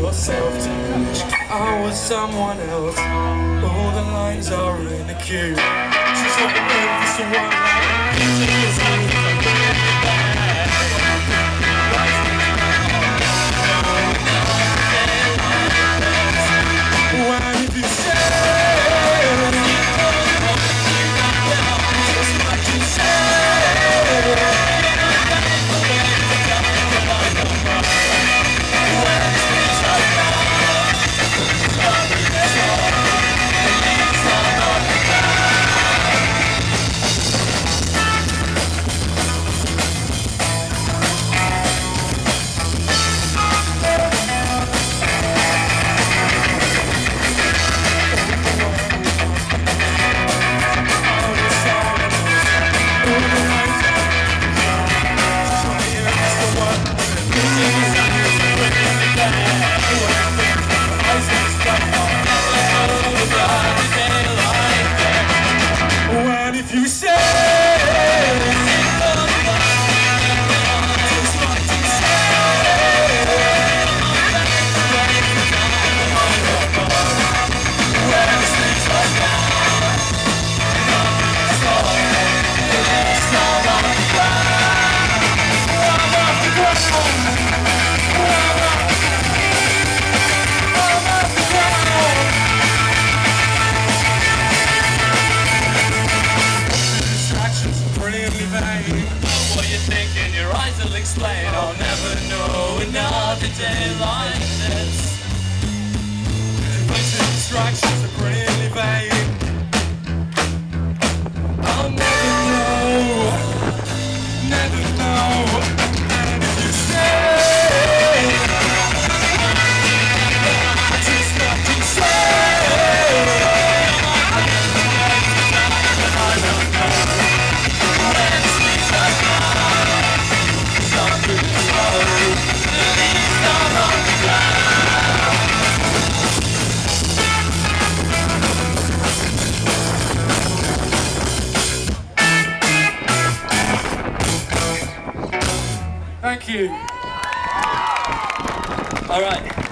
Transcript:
yourself to match. I was someone else. All the lines are in a queue. She's looking for someone like why did you say just what you said? What you think in your eyes will explain. I'll never know another day like this. But distractions are brilliantly vain. I'll never know. And if you say just what you say, I don't know. Thank you. All right.